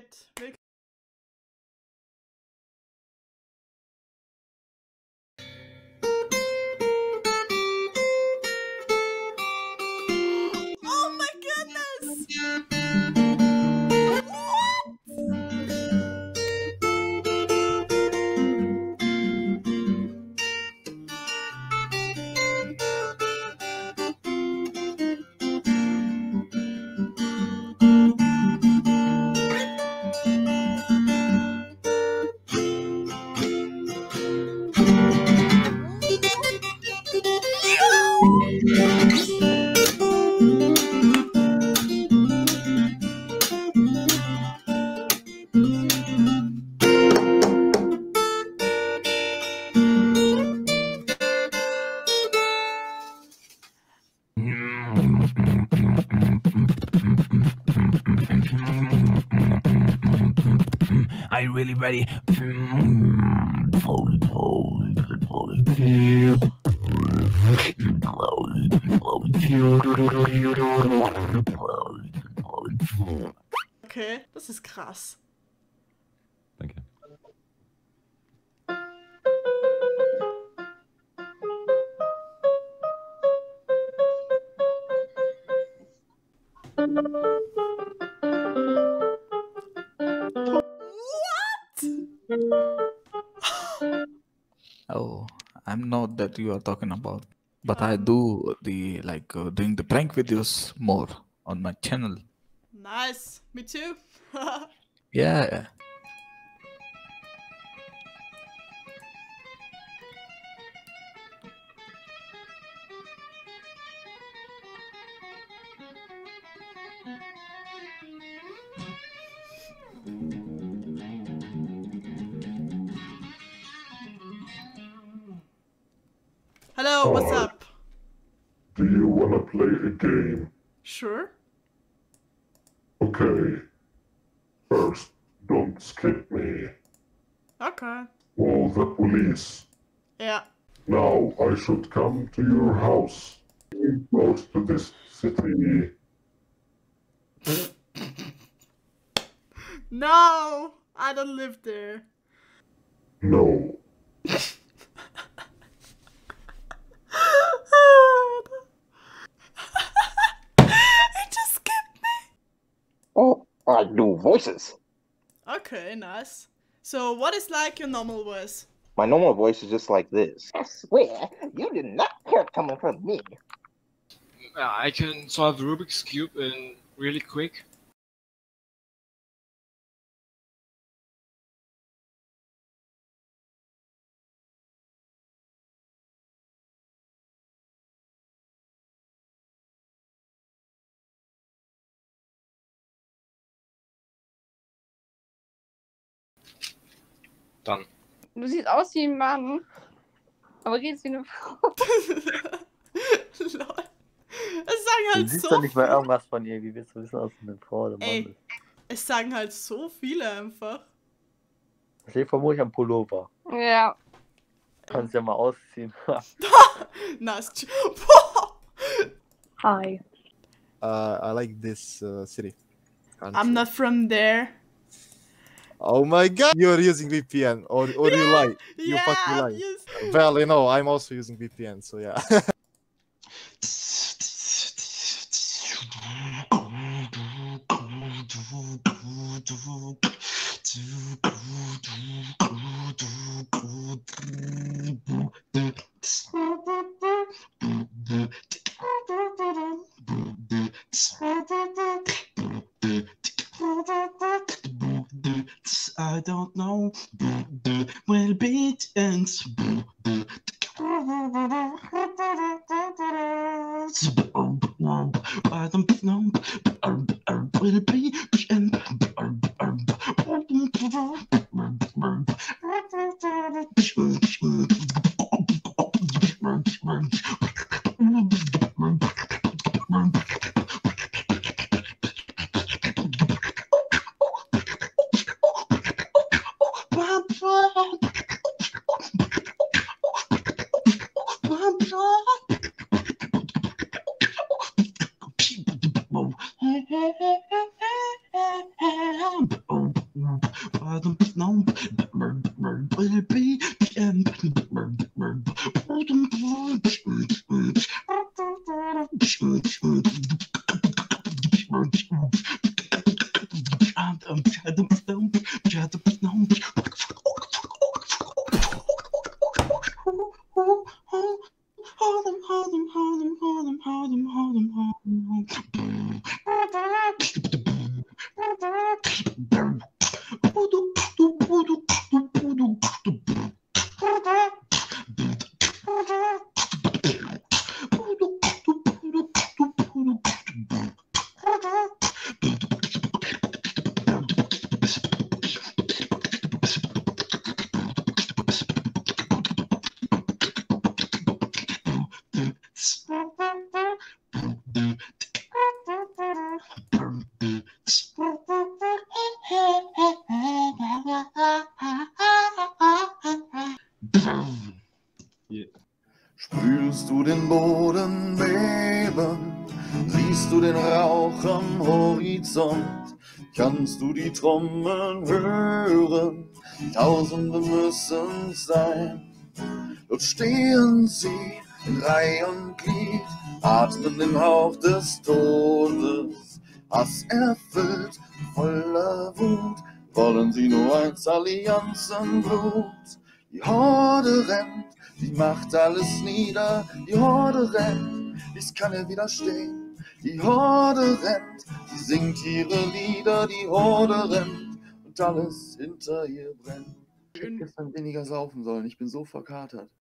geht. Oh my goodness! Are you really ready? Okay, das ist krass. Danke. Oh, I'm not that you are talking about, but I do the doing the prank videos more on my channel. Nice. Me too. Yeah. Hello, what's up? Do you wanna play a game? Sure. Okay. First, don't skip me. Okay. Call the police. Yeah. Now I should come to your house. Close to this city. No, I don't live there. No. It just skipped me. Oh, I do voices. Okay, nice. So what is like your normal voice? My normal voice is just like this. I swear, you did not hear it coming from me. I can solve the Rubik's Cube in really quick. Dann. Du siehst aus wie ein Mann, aber redest wie eine Frau. Lol. Es sagen Du halt siehst so doch nicht mal viele. irgendwas von ihr. Wie willst du wissen, ob es eine Frau oder Mann Ey, ist? es sagen halt so viele einfach. Das steht vermutlich am Pullover. Ja. Kannst ja mal ausziehen. Nice. Hi. I like this city. I'm not from there. Oh my god! You're using VPN or you lie. You Yeah, fucking I'm lie. used- Well, you know, I'm also using VPN, so yeah. I don't know. Will be ends. I don't know. Will be Spürst du den Boden beben? Siehst du den Rauch am Horizont? Kannst du die Trommeln hören? Tausende müssen's sein. Dort stehen sie in Reih und Glied, atmen den Hauch des Todes. Hass erfüllt, voller Wut, wollen sie nur eins, Allianzenblut. Die Horde rennt, die macht alles nieder. Die Horde rennt, dies kann er widerstehen. Die Horde rennt, sie singt ihre Lieder. Die Horde rennt und alles hinter ihr brennt. Ich hätte gestern weniger saufen sollen, ich bin so verkatert.